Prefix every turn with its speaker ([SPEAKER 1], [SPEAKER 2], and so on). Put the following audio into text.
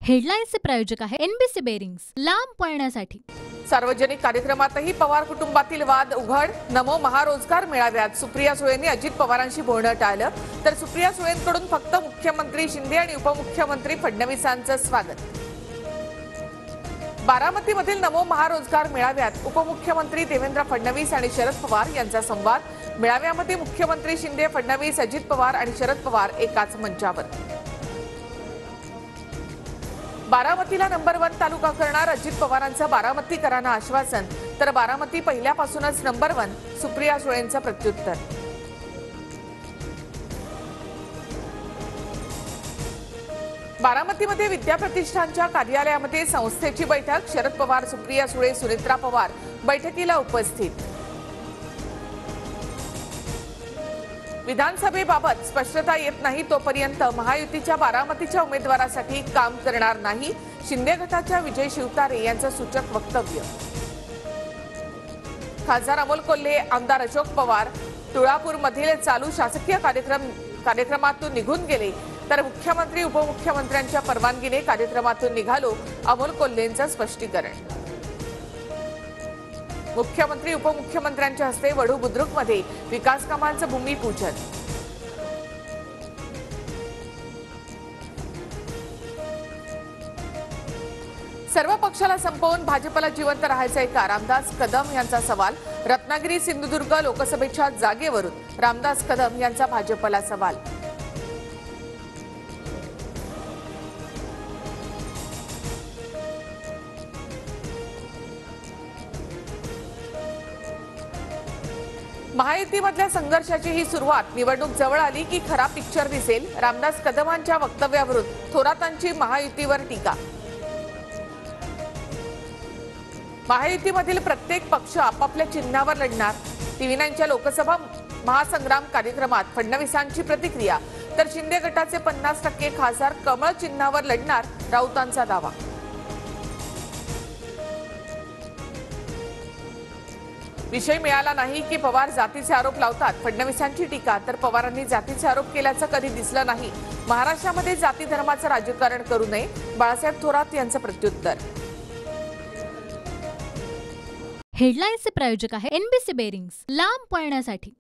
[SPEAKER 1] हेडलाईन्सचे प्रायोजक आहे NBC bearings, लांब पळण्यासाठी।
[SPEAKER 2] सार्वजनिक कार्यक्रमातही पवार कुटुंबातील वाद उघड। नमो महारोजगार मेळाव्यात सुप्रिया सुळेंनी अजित पवारांशी बोलणं टाळलं, तर सुप्रिया सुळेंकडून फक्त मुख्यमंत्री शिंदे आणि उपमुख्यमंत्री फडणवीसांचं स्वागत। बारामतीमधील नमो महारोजगार मेळाव्यात उपमुख्यमंत्री देवेंद्र फडणवीस आणि शरद पवार यांचा संवाद। मेळाव्यामध्ये मुख्यमंत्री शिंदे, फडणवीस, अजित पवार आणि शरद पवार एकाच मंचावर। बारामतीला नंबर 1 तालुका करणार अजित पवारांचं बारामतीकरांना आश्वासन, तर बारामती पहिल्यापासूनच नंबर 1, सुप्रिया सुळेंचं प्रत्युत्तर। बारामतीमध्ये विद्याप्रतिष्ठानच्या कार्यालयामध्ये संस्थेची बैठक। शरद पवार, सुप्रिया सुळे, सुनेत्रा पवार बैठकीला उपस्थित। विधानसभेबाबत स्पष्टता येत नाही तोपर्यंत महायुतीच्या बारामतीच्या उमेदवारासाठी काम करणार नाही, शिंदे गटाच्या विजय शिवतारे यांचं सूचक वक्तव्य। खासदार अमोल कोल्हे, आमदार अशोक पवार तुळापूरमधील चालू शासकीय कार्यक्रमातून निघून गेले, तर मुख्यमंत्री उपमुख्यमंत्र्यांच्या परवानगीने कार्यक्रमातून निघालो, अमोल कोल्हेंचं स्पष्टीकरण। मुख्यमंत्री उपमुख्यमंत्र्यांच्या हस्ते वढू बुद्रुकमध्ये विकास कामांचं भूमिपूजन। सर्व पक्षाला संपवून भाजपला जिवंत राहायचंय का? रामदास कदम यांचा सवाल। रत्नागिरी सिंधुदुर्ग लोकसभेच्या जागेवरून रामदास कदम यांचा भाजपला सवाल। महायुतीमधल्या संघर्षाची ही सुरुवात। निवडणूक जवळ आली की खरा पिक्चर दिसेल। रामदास कदमांच्या वक्तव्यावरून थोरातांची महायुतीवर टीका। महायुतीमधील प्रत्येक पक्ष आपापल्या चिन्हावर लढणार। TV9च्या लोकसभा महासंग्राम कार्यक्रमात फडणवीसांची प्रतिक्रिया, तर शिंदे गटाचे 50% खासदार कमळ चिन्हावर लढणार, राऊतांचा दावा। विषय मिळाला नाही की पवार जातीचे आरोप लावतात, फडणवीसांची टीका, तर पवारांनी जातीचे आरोप केल्याचं कधी दिसलं नाही। महाराष्ट्रामध्ये जाती धर्माचं राजकारण करू नये, बाळासाहेब थोरात यांचं प्रत्युत्तर।
[SPEAKER 1] हेडलाईन्सचे प्रायोजक आहे एनबीसी बेरिंग्स, लांब पळण्यासाठी।